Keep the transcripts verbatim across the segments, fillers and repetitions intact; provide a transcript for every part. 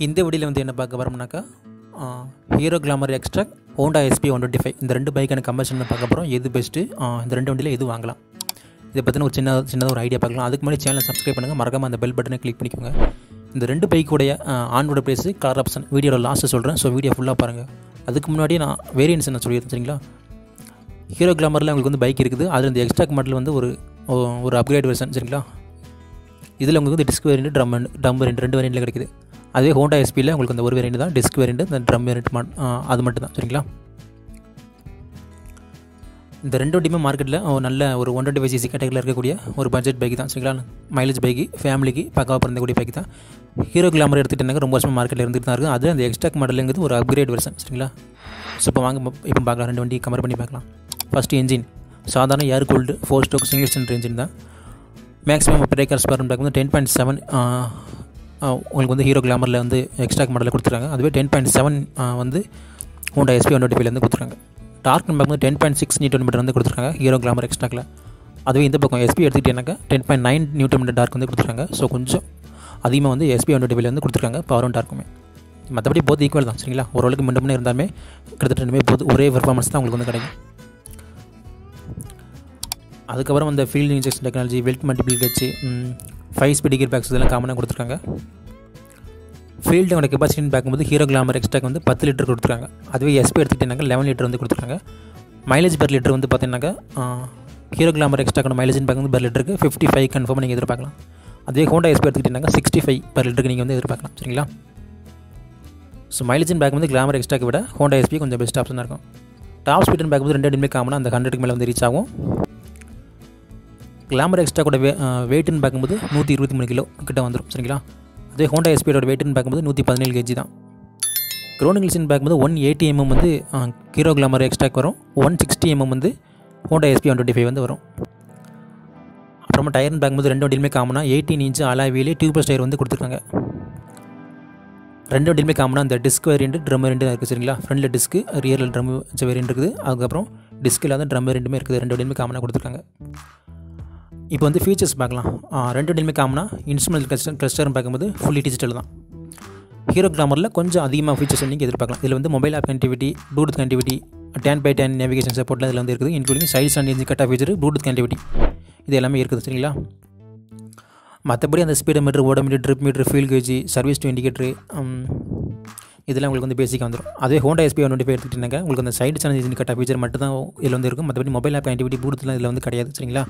இந்த வீடியோவில் வந்து என்ன பார்க்க வரோம்னாக்கா Hero Glamour extra Honda SP one twenty five இந்த ரெண்டு பைக்கான கம்பேரிசன் பார்க்க போகிறோம். எது பெஸ்ட்டு, இந்த ரெண்டு வண்டியில் எது வாங்கலாம், இதை பற்றின ஒரு சின்ன சின்னதாக ஒரு ஐடியா பார்க்கலாம். அதுக்கு முன்னாடி சேனலை சப்ஸ்கிரைப் பண்ணுங்கள், மறக்காமல் அந்த பெல் பட்டனை கிளிக் பண்ணிக்கோங்க. இந்த ரெண்டு பைக்குடைய ஆனோட ப்ரைஸு, கலர் ஆப்ஷன் வீடியோட லாஸ்ட்டு சொல்கிறேன். ஸோ வீடியோ ஃபுல்லாக பாருங்கள். அதுக்கு முன்னாடி நான் வேரியன்ஸ் என்ன சொல்லியிருந்தேன் சரிங்களா. ஹீரோ கிளாமரில் உங்களுக்கு வந்து பைக் இருக்குது, அதில் இந்த எக்ஸ்ட்ரா மாடல் வந்து ஒரு ஒரு அப்கிரேட் வெர்ஷன் சரிங்களா. இதில் உங்களுக்கு வந்து disc variant, drum drum variant ரெண்டு வேரியண்ட்டில் கிடைக்குது. அதே ஹோண்டா எஸ்பியில் உங்களுக்கு அந்த ஒரு வேரியண்ட் தான் டிஸ்க் வேரியண்ட், இந்த ட்ரம் வேரியண்ட் அது மட்டும் தான் சரிங்களா. இந்த ரெண்டு வண்டியுமே மார்க்கெட்டில் நல்ல ஒரு ஒன் டுவெண்ட்டி ஃபைவ் சிசி கேட்டகரியில் இருக்கக்கூடிய ஒரு பட்ஜெட் பைக் தான் சரிங்களா. மைலேஜ் பைக்கு, ஃபேமிலிக்கு பக்காவாக பிறந்தக்கூடிய பைக் தான். ஹீரோ கிளாமர் எடுத்துகிட்டேனாக்க ரொம்ப வருஷமாக மார்க்கெட்டில் இருந்துட்டு தான் இருக்குது. அது அந்த எக்ஸ்ட்ரா மாடலுங்கிறது ஒரு அப்கிரேட் வெர்ஷன் சரிங்களா. ஸோ இப்போ வாங்க இப்போ பார்க்கலாம், ரெண்டு வண்டி கம்பேர் பண்ணி பார்க்கலாம். ஃபஸ்ட்டு என்ஜின் சாதாரண air cooled four stroke single cylinder engine தான். மேக்ஸிமம் பிரேக்கர்ஸ் பர்னு பார்க்கும்போது டென் பாயிண்ட் செவன் உங்களுக்கு வந்து ஹீரோ கிளாமரில் வந்து எக்ஸ்ட்ரா மாடலில் கொடுத்துருக்காங்க. அதுவே டென் பாயிண்ட் செவன் வந்து ஹோண்டா எஸ்பி ஒன் டுவெண்ட்டி ஃபைவ்லேருந்து கொடுத்துருக்காங்க. டார்க்னு பார்க்கும்போது ten point six newton metre வந்து கொடுத்துருக்காங்க ஹீரோ கிளாமர் எக்ஸ்ட்ராக்கில். அதுவே இந்த பக்கம் எஸ்பி எடுத்துக்கிட்டேனாக்கா ten point nine newton metre torque வந்து கொடுத்துருக்காங்க. ஸோ கொஞ்சம் அதிகமாக வந்து எஸ்பி ஒன் டுவெண்ட்டி ஃபைவ்ல வந்து கொடுத்துருக்காங்க பவரும் டார்க்குமே. மற்றபடி போத் ஈக்குவல் தான் சரிங்களா. ஓரளவுக்கு முன்ன முன்னே இருந்தாலுமே கிட்டத்தட்ட ரெண்டுமே போது ஒரே பெர்ஃபார்மன்ஸ் தான் உங்களுக்கு வந்து கிடைக்கும். அதுக்கப்புறம் அந்த fuel injection technology, wet multiple கட்சி, ஃபைவ் ஸ்பீட் கியர் பேக்ஸ் இதெல்லாம் காமனாக கொடுத்துருக்காங்க. ஃபீல்டோட கெப்பாசிட்டின்னு பார்க்கும்போது ஹீரோ கிளாமர் எக்ஸ்ட்ராக்கு வந்து பத்து லிட்டர் கொடுத்துருக்காங்க. அதுவே எஸ்பி எடுத்துக்கிட்டேனாக்கா லெவன் லிட்டர் வந்து கொடுத்துருக்காங்க. மைலேஜ் பெர் லிட்டர் வந்து பார்த்தீங்கன்னாக்கா ஹீரோ கிளாமர் எக்ஸ்ட்ராக்கோட மைலேஜ்னு பார்க்கும்போது பெர் லிட்டருக்கு ஃபிஃப்டி ஃபைவ் கன்ஃபார்மாக நீங்கள் எதிர்பார்க்கலாம். அதுவே ஹோண்டா எஸ்பி எடுத்துக்கிட்டேனாக்கா சிக்ஸ்டி ஃபைவ் பெர் லிட்டருக்கு நீங்கள் வந்து எதிர்பார்க்கலாம் சரிங்களா. ஸோ மைலேஜ்னு பார்க்கும்போது கிளாமர் எக்ஸ்ட்ராக்கு விட ஹோண்டா எஸ்பி கொஞ்சம் பெஸ்ட் ஆப்ஷனாக இருக்கும். டாப் ஸ்பீடுன்னு பார்க்கும்போது ரெண்டு அடிமே காமனாக அந்த ஹண்ட்ரடுக்கு மேலே வந்து ரீச் ஆகும். கிளாமர் எக்ஸ்ட்ரா கூட வே வெயிட்டுன்னு பார்க்கும்போது நூற்றி இருபத்தி மூணு கிலோ கிட்ட வந்துடும் சரிங்களா. அதே ஹோண்டா எஸ்பியோட வெயிட்டுன்னு பார்க்கும்போது நூற்றி பதினேழு கேஜி தான். க்ரோனிகல்ஸ்ன்னு பார்க்கும்போது ஒன் எயிட்டி எம்எம் வந்து ஹீரோ கிளாமர் எக்ஸ்ட்ராக்கு வரும். ஒன் சிக்ஸ்டி எம்எம் வந்து Honda SP one twenty five வந்து வரும். அப்புறமா டயர்னு பார்க்கும்போது ரெண்டு வண்டியுமே காமனாக எயிட்டீன் இன்ச்சு அலாவிலே டியூப்லெஸ் டயர் வந்து கொடுத்துருக்காங்க. ரெண்டு வண்டியுமே காமனாக அந்த டிஸ்க் வேரியண்ட், ட்ரம் வேரியண்ட் இருக்குது சரிங்களா. ஃப்ரண்டில் டிஸ்க்கு, ரியரில் ட்ரம் வச்ச வேரியண்ட் இருக்குது. அதுக்கப்புறம் டிஸ்க் இல்லாத ட்ரம் வேரியண்ட்டுமே இருக்குது. ரெண்டு வண்டியுமே காமனாக கொடுத்துருக்காங்க. இப்போ வந்து ஃபீச்சர்ஸ் பார்க்கலாம். ரெண்டு வண்டியுமே காமனாக இன்ஸ்ட்ருமெண்ட் கிளஸ்டர் கிளஸ்டர்னு பார்க்கும்போது ஃபுல்லி டிஜிட்டல் தான். ஹீரோ கிளாமரில் கொஞ்சம் அதிகமாக ஃபீச்சர்ஸ் நீங்கள் எதிர்பார்க்கலாம். இதில் வந்து mobile app connectivity, Bluetooth connectivity, ten by ten navigation சப்போர்ட்டில் இதில் வந்து இருக்குது. இன்க்ளூடிங் சைல்ஸ் and engine cut off feature, Bluetooth connectivity இது எல்லாமே இருக்குது சரிங்களா. மற்றபடி அந்த speedo meter, odo meter, trip meter, fuel gauge, service due indicator இதெல்லாம் உங்களுக்கு வந்து பேசிக்காக வந்துடும். அதே Honda SP one twenty five எடுத்துக்கிட்டீங்கன்னா உங்களுக்கு அந்த side channel engine cut off feature மட்டும் தான் இதில் வந்து இருக்கும். மற்றபடி மொபைல் ஆப் கனெக்டிவிட்டி, ப்ளூடூத்லாம் இதில் வந்து கிடையாது சரிங்களா.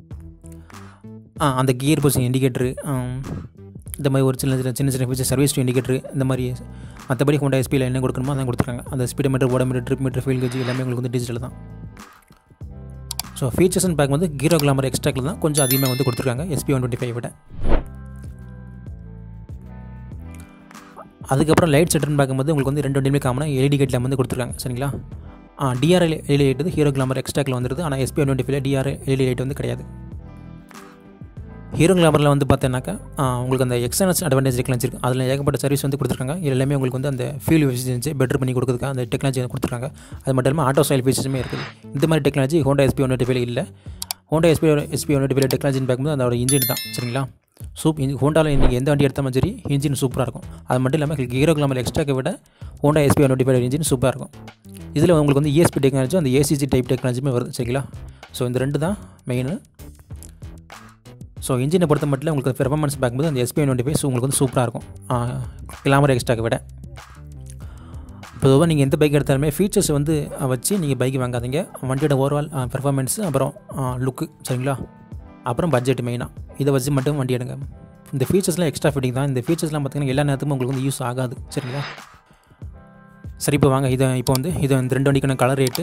ஆ அந்த கியர் பொசிஷன் இண்டிகேட்டரு இந்த மாதிரி ஒரு சின்ன சின்ன சின்ன சின்ன ஃபீச்சர், சர்வீஸ் டு இண்டிகேட்டரு இந்த மாதிரி. மற்றபடி ஹோண்டா எஸ்பியில் என்ன கொடுக்கணுமோ அதான் கொடுத்துருக்காங்க. அந்த speedo meter, odo meter, trip meter, fuel gauge எல்லாமே உங்களுக்கு வந்து டிஜிட்டல் தான். ஸோ ஃபீச்சர்ஸ்ன்னு பார்க்கும்போது ஹீரோ கிளாமர் எக்ஸ்ட்ராக்கில் தான் கொஞ்சம் அதிகமாக வந்து கொடுத்துருக்காங்க எஸ்பி ஒன் டுவெண்ட்டி ஃபைவ் விட. அதுக்கப்புறம் லைட் செட்டர்னு பார்க்கும்போது உங்களுக்கு வந்து ரெண்டு வண்டியுமே காமனாக எல்இடி லைட் வந்து கொடுத்துருக்காங்க சரிங்களா. DRL LED light Hero Glamour எக்ஸ்ட்ராக்கில் வந்துடுது. ஆனால் எஸ்பி ஒன் டுவெண்ட்டி ஃபைவ்ல டிஆர்எல் எல்இடி லைட் வந்து கிடையாது. ஹீரோ கிளாமரில் வந்து பார்த்தீங்கன்னாக்கா உங்களுக்கு அந்த எக்ஸ்டர்னல் அட்வான்டேஜ் டெக்னாலஜி இருக்குது. அதில் ஏகப்பட்ட சர்வீஸ் வந்து கொடுத்துருக்காங்க. இது எல்லாமே உங்களுக்கு வந்து அந்த ஃபியூல் எஃபிஷியன்சி பெட்டர் பண்ணி கொடுக்குறதுக்கு அந்த டெக்னாலஜி கொடுத்துருக்காங்க. அது மட்டும் இல்லாமல் ஆட்டோ ஸ்டைல் ஃபீச்சர்ஸுமே இருக்குது. இந்த மாதிரி technology Honda SP one twenty ஃபைவ்ல இல்லை. Honda SP SP one twenty five டெக்னாலஜின்னு பார்க்கும்போது அதோட இன்ஜின் தான் சரிங்களா. சூப் ஹோண்டாவில் நீங்கள் எந்த வண்டி எடுத்தாலும் சரி இன்ஜின் சூப்பராக இருக்கும். அது மட்டும் இல்லாமல் ஹீரோ கிளாமர் எக்ஸ்ட்ராக்கை விட Honda SP one twenty five engine சூப்பராக இருக்கும். இதில் உங்களுக்கு வந்து இஎஸ்பி டெக்னாலஜி, அந்த ஏசிஜி டைப் டெக்னாலஜியுமே வருது சரிங்களா. ஸோ இந்த ரெண்டு தான் மெயின். ஸோ இன்ஜினை பொறுத்த மட்டும் உங்களுக்கு பெர்ஃபார்மன்ஸ் பார்க்கும்போது அந்த எஸ்பி ஒன் டுவெண்ட்டி ஃபைவ் உங்களுக்கு வந்து சூப்பராக இருக்கும் கிளாமர் எக்ஸ்ட்ராக்கை விட. பொதுவாக நீங்கள் எந்த பைக் எடுத்தாலுமே ஃபீச்சர்ஸ் வந்து வச்சு நீங்கள் பைக் வாங்காதீங்க. வண்டியோட ஓவரால் பெர்ஃபார்மன்ஸு, அப்புறம் லுக்கு சரிங்களா, அப்புறம் பட்ஜெட் மெயினாக இதை வச்சு மட்டும் வண்டி எடுங்க. இந்த ஃபீச்சர்ஸ்லாம் எக்ஸ்ட்ரா ஃபிட்டிங் தான். இந்த ஃபீச்சர்ஸ்லாம் பார்த்திங்கன்னா எல்லா நேரத்துக்கும் உங்களுக்கு வந்து யூஸ் ஆகாது சரிங்களா. சரி இப்போ வாங்க இதை இப்போ வந்து இதை இந்த ரெண்டு வண்டிக்கான கலர் ரேட்டு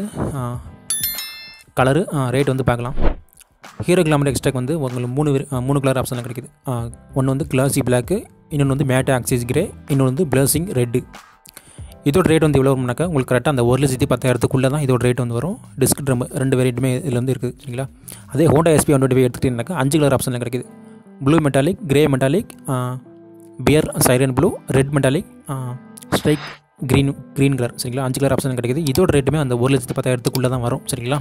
கலரு ரேட் வந்து பார்க்கலாம். ஹீரோ கிளாமர் எக்ஸ்ட்ராக்கு வந்து உங்களுக்கு மூணு மூணு கலர் ஆப்ஷனில் கிடைக்குது. ஒன்று வந்து கிளாசி பிளாக்கு, இன்னொன்று வந்து மேட் ஆக்சிஸ் கிரே, இன்னொன்று வந்து பிளஸிங் ரெட்டு. இதோட ரேட் வந்து எவ்வளோ வரும்னாக்கா உங்களுக்கு கரெக்டாக அந்த ஒரு லட்சத்தி பத்தாயிரத்துக்குள்ளே தான் இதோட ரேட் வந்து வரும். டிஸ்க் ட்ரம் ரெண்டு வேரியண்ட்டுமே இதில் வந்து இருக்குது சரிங்களா. அதே Honda SP one twenty five எடுத்துக்கிட்டீங்கன்னாக்கா அஞ்சு கலர் ஆப்ஷனில் கிடைக்குது. Blue metallic, grey metallic, pearl siren blue, red metallic, strike green green colour சரிங்களா. அஞ்சு கலர் ஆப்ஷன் கிடைக்குது. இதோட ரேட்டுமே அந்த ஒரு லட்சத்தி பத்தாயிரத்துக்குள்ளே தான் வரும் சரிங்களா.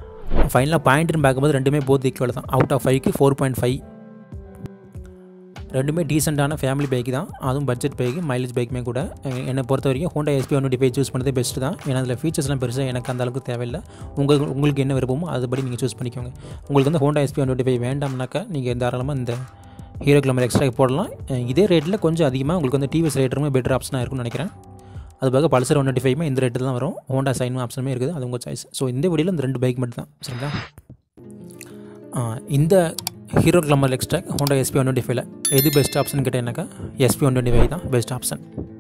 ஃபைனலாக பாயிண்ட்டுன்னு பார்க்கும்போது ரெண்டுமே போத் ஈக்குவல் தான். அவுட் ஆஃப் ஃபைவ்க்கு ஃபோர் பாயிண்ட் ஃபைவ் ரெண்டுமே டீசெண்டான ஃபேமிலி பைக் தான், அதுவும் பட்ஜெட் பைக்கு, மைலேஜ் பைக்குமே கூட. என்னை பொறுத்த வரைக்கும் Honda SP one twenty five choose பண்ணதே பெஸ்ட்டு தான். ஏன்னா அதில் ஃபீச்சர்ஸ்லாம் பெருசாக எனக்கு அந்த அளவுக்கு தேவையில்லை. உங்களுக்கு உங்களுக்கு என்ன விருப்பமோ அதுபடி நீங்கள் சூஸ் பண்ணிக்கோங்க. உங்களுக்கு வந்து Honda SP one twenty five வேண்டாம்னாக்கா நீங்கள் தாராளமாக இந்த ஹீரோ கிளாமர் எக்ஸ்ட்ரா போடலாம். இதே ரேட்டில் கொஞ்சம் அதிகமாக உங்களுக்கு வந்து டிவிஎஸ் ரைடருமே பெட்டர் ஆப்ஷனாக இருக்கும்னு நினைக்கிறேன். அது போக பல்சர் ஒன் டுவெண்ட்டி ஃபைவ்மே இந்த ரேட்டில் தான் வரும். ஹோண்டா சைன் ஆப்ஷனுமே இருக்குது, அது உங்கள் சாய்ஸ். ஸோ இந்த வீடியோவில் இந்த ரெண்டு பைக் மட்டும் தான், சரிங்களா? இந்த Hero Glamour extra Honda SP one twenty ஃபைவ்ல எது பெஸ்ட் ஆப்ஷன் கேட்டேன்னாக்கா எஸ்பி ஒன் டுவெண்ட்டி ஃபைவ் தான் பெஸ்ட் ஆப்ஷன்.